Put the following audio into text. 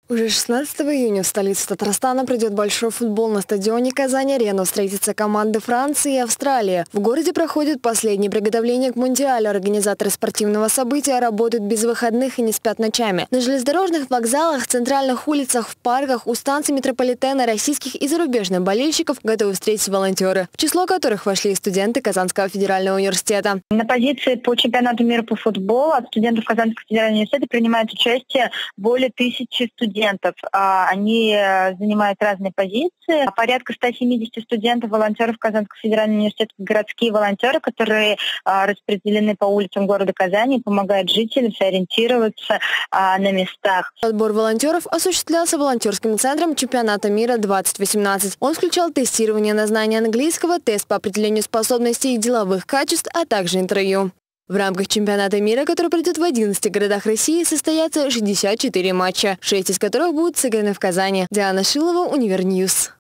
Уже 16 июня в столице Татарстана пройдет большой футбол на стадионе «Казань-Арена». Встретятся команды Франции и Австралии. В городе проходят последние приготовления к Мундиалю. Организаторы спортивного события работают без выходных и не спят ночами. На железнодорожных вокзалах, центральных улицах, в парках, у станций метрополитена российских и зарубежных болельщиков готовы встретить волонтеры, в число которых вошли и студенты Казанского федерального университета. На позиции по чемпионату мира по футболу от студентов Казанского федерального университета принимает участие более 1000 студентов. Они занимают разные позиции. Порядка 170 студентов-волонтеров Казанского федерального университета, городские волонтеры, которые распределены по улицам города Казани и помогают жителям сориентироваться на местах. Отбор волонтеров осуществлялся волонтерским центром чемпионата мира 2018. Он включал тестирование на знание английского, тест по определению способностей и деловых качеств, а также интервью. В рамках чемпионата мира, который пройдет в 11 городах России, состоятся 64 матча, 6 из которых будут сыграны в Казани. Диана Шилова, Универньюз.